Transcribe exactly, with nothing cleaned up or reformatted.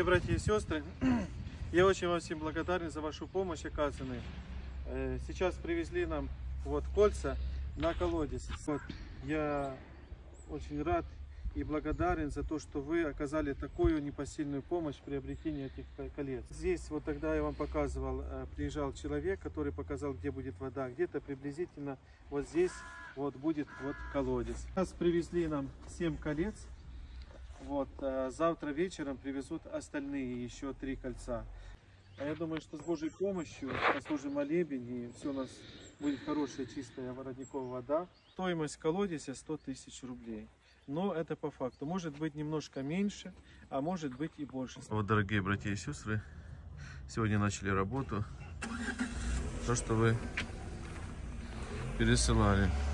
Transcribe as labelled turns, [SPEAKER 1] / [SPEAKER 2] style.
[SPEAKER 1] братья и сестры, я очень вам всем благодарен за вашу помощь оказанную. Сейчас привезли нам вот кольца на колодец. Вот, я очень рад и благодарен за то, что вы оказали такую непосильную помощь в приобретении этих колец. Здесь вот тогда я вам показывал, приезжал человек, который показал, где будет вода. Где-то приблизительно вот здесь вот будет вот колодец. Нас привезли нам семь колец. Вот, а завтра вечером привезут остальные еще три кольца. А я думаю, что с Божьей помощью послужим молебен, и все у нас будет хорошая, чистая воротниковая вода. Стоимость колодезя сто тысяч рублей. Но это по факту. Может быть немножко меньше, а может быть и больше.
[SPEAKER 2] Вот, дорогие братья и сестры, сегодня начали работу. То, что вы пересылали.